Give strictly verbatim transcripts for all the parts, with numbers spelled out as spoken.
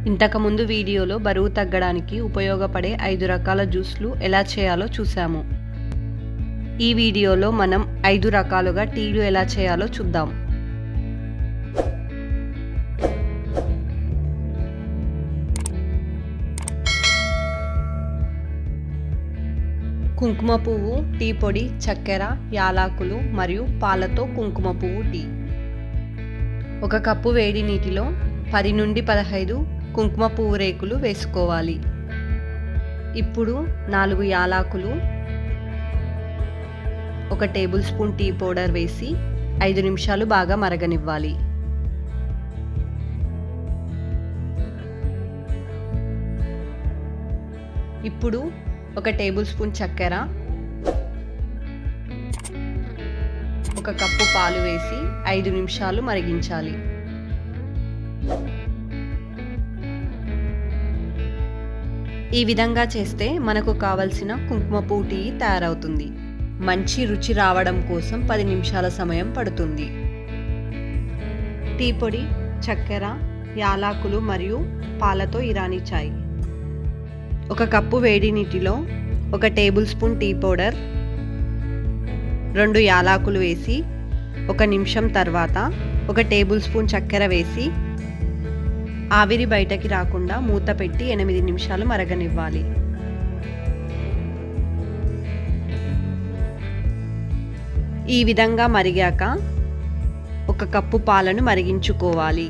ఇంతకుముందు వీడియోలో బరువు తగ్గడానికి ఉపయోగపడే ఐదు రకాల జ్యూస్లు ఎలా చేయాలో చూసాము. ఈ వీడియోలో మనం ఐదు రకాలుగా టీలు ఎలా చేయాలో చూద్దాం. కుంకుమ పువ్వు టీ పొడి, చక్కెర, యాలకులు మరియు పాలతో కుంకుమ పువ్వు టీ. ఒక కప్పు వేడి నీటిలో పది నుండి పదహైదు కుంకుమ పువ్వు రేకులు వేసుకోవాలి. ఇప్పుడు నాలుగు యాలకులు, ఒక టేబుల్ స్పూన్ టీ పౌడర్ వేసి ఐదు నిమిషాలు బాగా మరగనివ్వాలి. ఇప్పుడు ఒక టేబుల్ స్పూన్ చక్కెర, ఒక కప్పు పాలు వేసి ఐదు నిమిషాలు మరిగించాలి. ఈ విధంగా చేస్తే మనకు కావలసిన కుంకుమ పువ్వు టీ తయారవుతుంది. మంచి రుచి రావడం కోసం పది నిమిషాల సమయం పడుతుంది. టీ పొడి, చక్కెర, యాలకులు మరియు పాలతో ఇరానీ చాయ్. ఒక కప్పు వేడి నీటిలో ఒక టేబుల్ స్పూన్ టీ పౌడర్, రెండు యాలకులు వేసి ఒక నిమిషం తర్వాత ఒక టేబుల్ స్పూన్ చక్కెర వేసి ఆవిరి బయటకి రాకుండా మూత పెట్టి ఎనిమిది నిమిషాలు మరగనివ్వాలి. ఈ విధంగా మరిగాక ఒక కప్పు పాలను మరిగించుకోవాలి.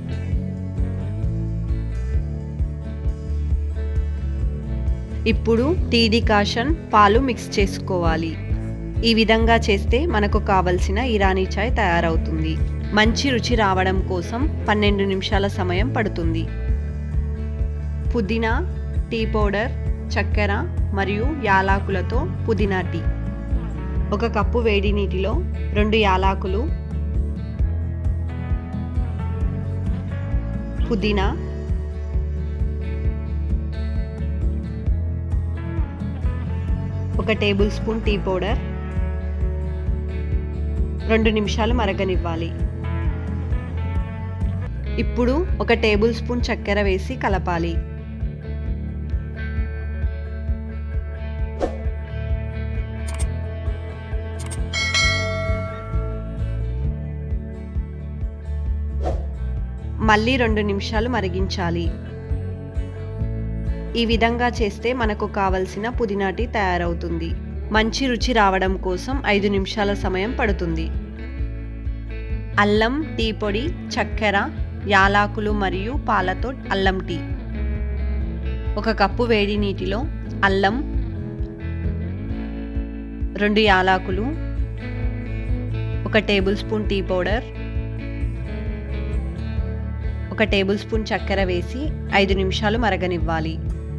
ఇప్పుడు టీ డికాషన్ పాలు మిక్స్ చేసుకోవాలి. ఈ విధంగా చేస్తే మనకు కావలసిన ఇరానీ చాయ్ తయారవుతుంది. మంచి రుచి రావడం కోసం పన్నెండు నిమిషాల సమయం పడుతుంది. పుదీనా, టీ పౌడర్, చక్కెర మరియు యాలకులతో పుదీనా టీ. ఒక కప్పు వేడి నీటిలో రెండు యాలకులు, పుదీనా, ఒక టేబుల్ స్పూన్ టీ పౌడర్, రెండు నిమిషాలు మరగనివ్వాలి. ఇప్పుడు ఒక టేబుల్ స్పూన్ చక్కెర వేసి కలపాలి. మళ్ళీ రెండు నిమిషాలు మరిగించాలి. ఈ విధంగా చేస్తే మనకు కావలసిన పుదీనా టీ తయారవుతుంది. మంచి రుచి రావడం కోసం ఐదు నిమిషాల సమయం పడుతుంది. అల్లం, టీ పొడి, చక్కెర, యాలకులు మరియు పాలతో అల్లం టీ. ఒక కప్పు వేడి నీటిలో అల్లం, రెండు యాలకులు, ఒక టేబుల్ స్పూన్ టీ పౌడర్, ఒక టేబుల్ స్పూన్ చక్కెర వేసి ఐదు నిమిషాలు మరగనివ్వాలి.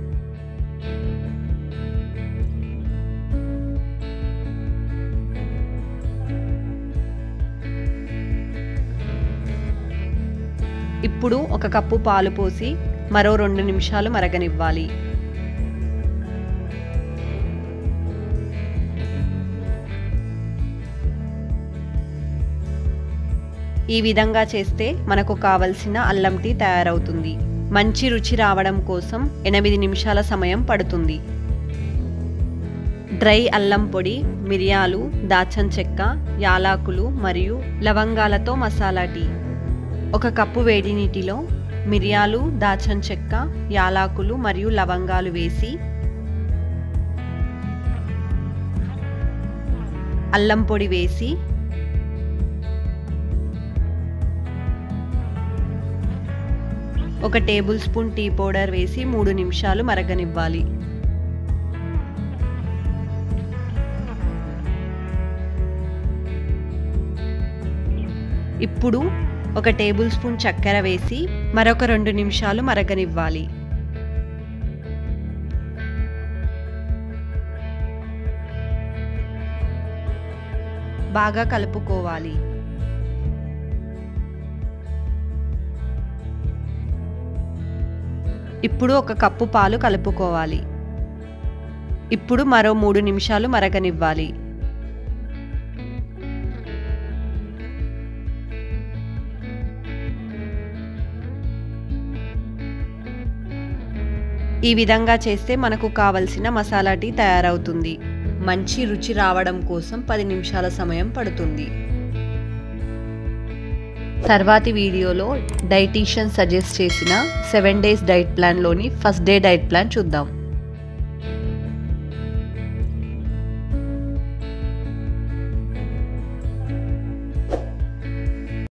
ఇప్పుడు ఒక కప్పు పాలు పోసి మరో రెండు నిమిషాలు మరగనివ్వాలి. ఈ విధంగా చేస్తే మనకు కావలసిన అల్లం టీ తయారవుతుంది. మంచి రుచి రావడం కోసం ఎనిమిది నిమిషాల సమయం పడుతుంది. డ్రై అల్లం పొడి, మిరియాలు, దాల్చిన చెక్క, యాలకులు మరియు లవంగాలతో మసాలా టీ. ఒక కప్పు వేడి నీటిలో మిరియాలు, దాల్చిన చెక్క, యాలకులు మరియు లవంగాలు వేసి అల్లం పొడి వేసి ఒక టేబుల్ స్పూన్ టీ పౌడర్ వేసి మూడు నిమిషాలు మరగనివ్వాలి. ఇప్పుడు ఒక టేబుల్ స్పూన్ చక్కెర వేసి మరొక రెండు నిమిషాలు మరగనివ్వాలి. బాగా కలుపుకోవాలి. ఇప్పుడు ఒక కప్పు పాలు కలుపుకోవాలి. ఇప్పుడు మరో మూడు నిమిషాలు మరగనివ్వాలి. ఈ విధంగా చేస్తే మనకు కావలసిన మసాలా టీ తయారవుతుంది. మంచి రుచి రావడం కోసం పది నిమిషాల సమయం పడుతుంది. తర్వాతి వీడియోలో డైటీషియన్ సజెస్ట్ చేసిన సెవెన్ డేస్ డైట్ ప్లాన్లోని ఫస్ట్ డే డైట్ ప్లాన్ చూద్దాం.